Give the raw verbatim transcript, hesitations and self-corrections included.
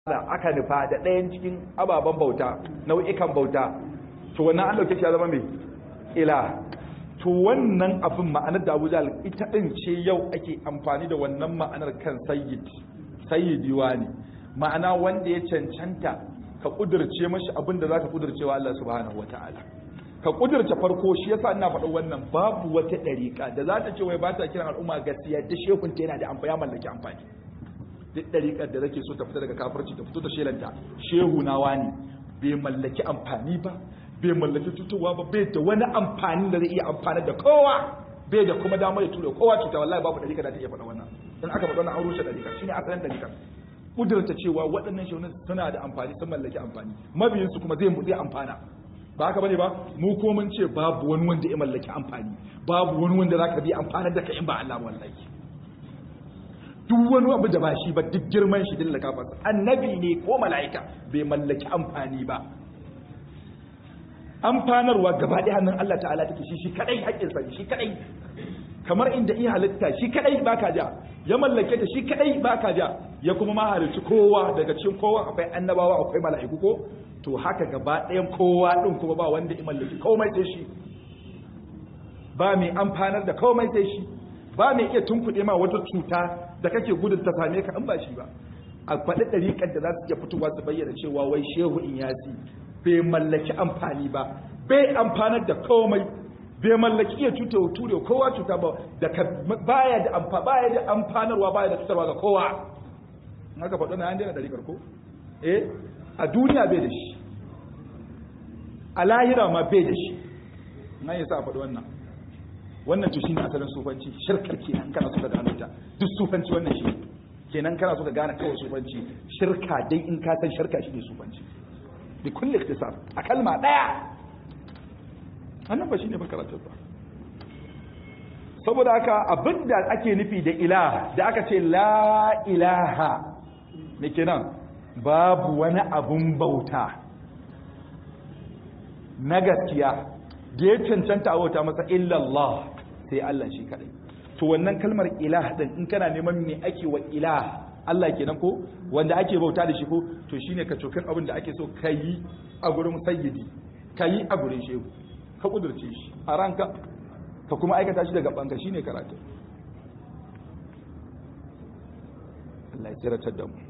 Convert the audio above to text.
aka nufa da ɗayan cikin ababen bauta nau'ikan bauta to wannan an dauke shi ya zama mai ila to wannan abin ma'anar da Abu Jahl ita din ce yau ake amfani da wannan ma'anar kan sayyid sayyidi wani ma'ana wanda ya cancanta ka kudurce mashi abin da zaka kudurce wa Allah subhanahu wataala ka kudurce farko shi yasa ina faɗa wannan babu wata dariƙa da za ta ce wai ba ta kiran al'umma gaskiya da shehun ta yana da amfani mallaki amfani duk dariƙar da zake so ta fita daga kafirci ta fito ta shelanta shehu na wani bai mallaki amfani ba bai mallaki tutuwa ba bai da wani amfani da zai iya amfani da kowa bai da kuma damar ya tura kowa cuta wallahi babu dariƙa da ta iya faɗa wannan dan aka faɗa wannan an rushe dariƙa shine asalin dariƙa kudurta cewa waɗannan shehunan suna da amfani sun mallaki amfani mabiyinsu kuma zai zai amfana ba haka bane ba mu ko mun ce babu wani wanda ya mallaki amfani babu wani wanda zaka bi amfanar da kai in ba Allah wallahi duk wani abu da ba shi ba duk girman shi dilla kafa annabi ne ko mala'ika bai mallaki amfani ba amfanarwa gaba ɗaya hannun Allah ta'ala take shi shi kadai haƙƙin sa shi kadai kamar inda iya halitta shi kadai baka ja ya mallake ta shi kadai baka ja ya kuma ma halicci kowa daga cikin kowa akwai annabawa akwai mala'iku ko to haka gaba ɗayan kowa ɗin kuma ba wanda ya mallaki komai sai shi ba mai amfanar da komai sai shi ba mai iya tunkuɗe ma wata cuta da kake gudun ta same ka in ba shi ba a faɗi ɗariƙar da za su iya fitowa su bayyana cewa wai shehu in yasi bai mallaki amfani ba bai amfanar da komai bai mallaki iya cuta ture kowa cuta ba da baya da amfa baya da amfanarwa baya da cutarwa ga kowa in aka faɗo na an daina ɗariƙar ko eh a duniya bai da shi a lahira ma bai da shi nan yasa a faɗi wannan wannan to shine asalin sufanci shirkar kenan kana so ka gano ta duk sufanci wannan shi kenan kana so ka gane kawai sufanci shirka dai in ka san shirka shi ne sufanci bi kulli ikhtisar a kalma daya annan ba shine ba karatu ba saboda haka abinda ake nufi da ilah da aka ce la ilaha me kenan babu wani abun bauta na gaskiya da ya cancanta a bauta masa illallah sai Allah shi kadai to wannan kalmar ilah din in kana neman me ake wa ilah Allah kenan ko wanda ake bauta da shi ko to shine ka cokan abin da ake so kai a gurin sayyidi kai a gurin shehu ka kudurce shi a ranka ka kuma aikata shi daga banka shine karatu Allah ya tsiratar da mu